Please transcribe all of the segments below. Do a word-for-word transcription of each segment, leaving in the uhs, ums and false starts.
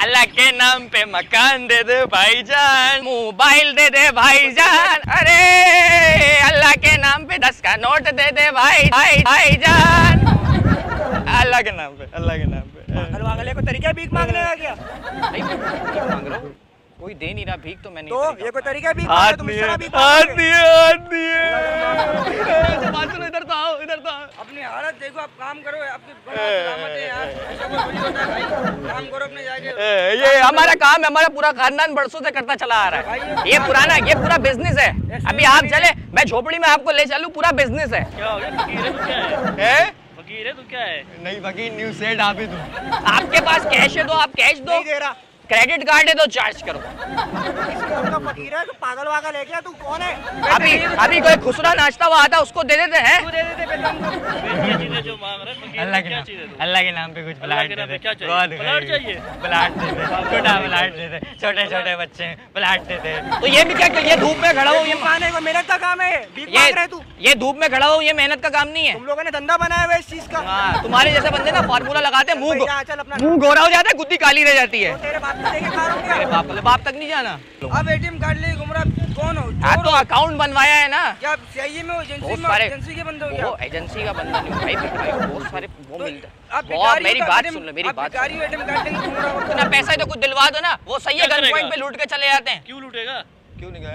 अल्लाह के नाम पे मकान दे दे भाईजान, मोबाइल दे दे भाईजान, अरे अल्लाह के नाम पे दस का नोट दे दे भाई भाई भाईजान, अल्लाह के नाम पे, अल्लाह के नाम पे। पागल वागल को तरीका भीख मांगने का क्या? नहीं मैं भीख मांग रहा हूँ, कोई दे नहीं रहा भीख तो मैं नहीं। तो ये कोई तरीका भीख हाथ तुम नहीं इस तरह है, भीख हाथ मांगोगे? नहीं है, हाथ नहीं है। बात सुनो, इधर तो आओ, इधर तो आओ। अपनी हालत देखो, आप काम करो, आपकी सलामत है यार, ऐसा कोई थोड़ी होता है भाई, काम करो अपने जाके। ये हमारा काम है, हमारा पूरा खानदान बरसों से करता चला आ रहा है, ये पुराना, ये पूरा बिजनेस है। अभी आप चले, मैं झोपड़ी में आपको ले चलूं, पूरा बिजनेस है। क्या हो गया? फकीर है तो क्या है? हैं? फकीर है तो क्या है? नहीं फकीर न्यू सेट आप ही दो, आपके पास कैश है तो आप कैश दो, नहीं दे रहा, क्रेडिट कार्ड है तो चार्ज करो। किसका फकीर है? तो पागल वागल है क्या? तू कौन है? अभी अभी कोई खुसरा नाश्ता हुआ आता उसको दे देते हैं। तू दे देते बेदम को। क्या चीजें जो मांग रहे हैं? अल्लाह के क्या नाम, चीजें? अल्लाह के नाम पे कुछ प्लाट दे दे, क्या चाहिए? प्लाट चाहिए? प्लाट दे दे, छोटा प्लाट दे दे, छोटे छोटे बच्चे प्लाट दे दे। तो ये भी क्या, ये धूप में खड़ा हो, ये खाने को मेहनत का काम है, भीख मांग रहे तू। ये धूप में खड़ा हो, ये मेहनत का काम नहीं है। तुम लोगों ने धंधा बनाया हुआ है इस चीज का। हाँ, तुम्हारे जैसे बंदे ना फार्मूला लगाते हैं, मुंह चल अपना मुंह गोरा हो जाता है, गुद्दी काली रह जाती है। तेरे बाप का लेके खा रहा हूं क्या? अरे बाप रे, बाप तक नहीं जाना। अब एटीएम कार्ड लेके घूम रहा, कौन हो? हाँ तो अकाउंट बनवाया है ना। क्या सीआईए में हो, एजेंसी बहुत में, सारे एजेंसी के बंदे हो क्या? वो एजेंसी का बंदा नहीं भाई, भाई बहुत सारे वो तो मिलता है। आप बहुत, भिखारी मेरी हो, बात एटीएम सुन लो, मेरी आप बात भिखारी हो, एटीएम कार्ड लेके घूम रहा हो। इतना पैसा है तो कुछ दिलवा दो ना, वो सही है, क्या गन करेगा? पॉइंट पे लूट के चले जाते हैं। क्यों लूटेगा? क्यों नहीं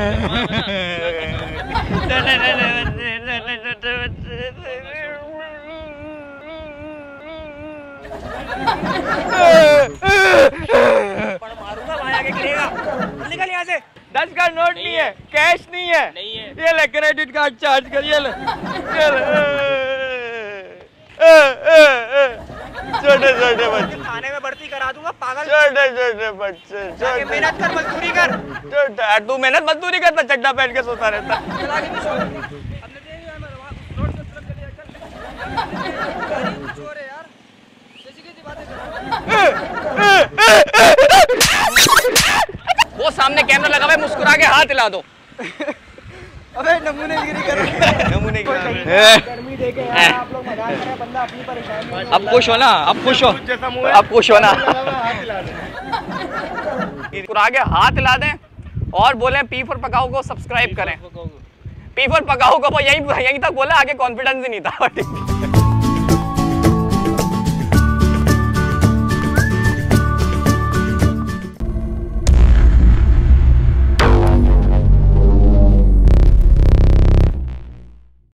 मारूंगा, वहाँ आके गिरेगा। निकल यहाँ से। दस का नोट नहीं है, कैश नहीं है, नहीं है। ये ले क्रेडिट कार्ड चार्ज कर, ये ले, ये ले। ए, ए, ए, छोटे छोटे बच्चे खाने में बढ़ती करा दूंगा पागल। छोटे छोटे बच्चे, जाके मेहनत कर, मजदूरी कर। छोटा तू मेहनत मजदूरी करता, चड्डा पहन के सोता रहता। चला के भी सो। अपने दे यार, मैं वहाँ रोड से तुरंत चले चल। गरीब चोर है यार, कैसी कैसी बातें कर रहा है। वो सामने कैमरा लगा हुआ है, मुस्कुरा के हाथ हिला दो। अबे नमूनेगिरी कर रहे हैं। नमूने की गर्मी देके यार आप लोग मजाक कर रहे हैं, बंदा अपनी परेशानी में। अब खुश हो ना, अब खुश हो, अब खुश हो ना। मुस्कुरा के हाथ हिला दें और बोले पी फॉर पकाओ को सब्सक्राइब करें। पी फॉर पकाओ को यहीं यहीं तक बोला, आगे कॉन्फिडेंस ही नहीं था।